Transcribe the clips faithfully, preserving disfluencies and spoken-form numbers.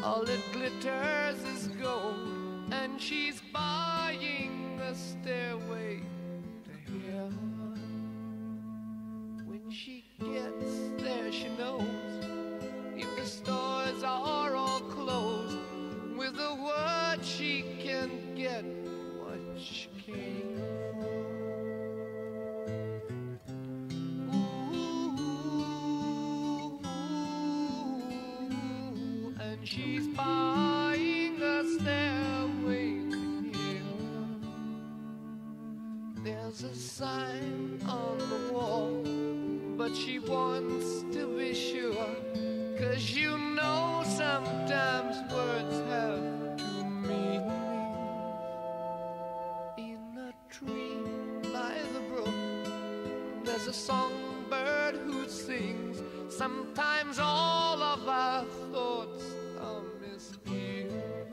all it glitters is gold, and she's buying a stairway to heaven. When she gets there, she knows if the stores are all closed, with a word she can get what she came for. Ooh, and she's buying a stairway to heaven. There's a sign on the wall, but she wants to be sure, 'cause you know sometimes words have two meanings. In a tree by the brook, there's a songbird who sings. Sometimes all of our thoughts are misgiven.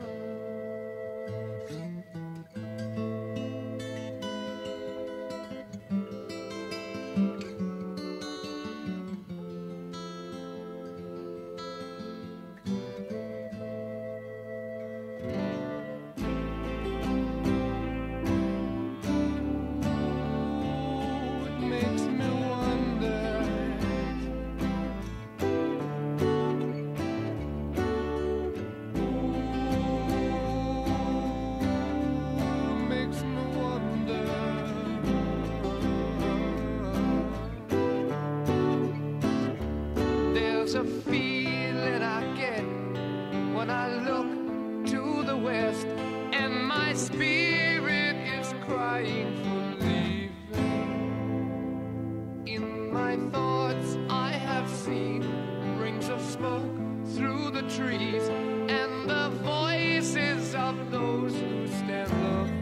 There's a feeling I get when I look to the west, and my spirit is crying for leaving. In my thoughts I have seen rings of smoke through the trees, and the voices of those who stand looking.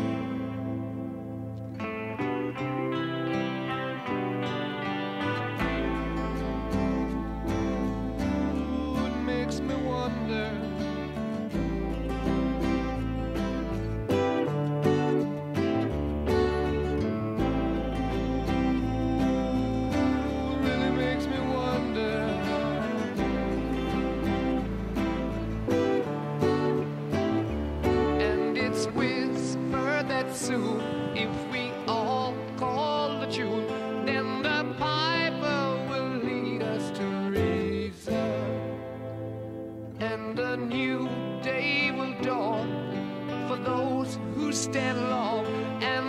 Soon, if we all call the tune, then the piper will lead us to reason, and a new day will dawn for those who stand long, and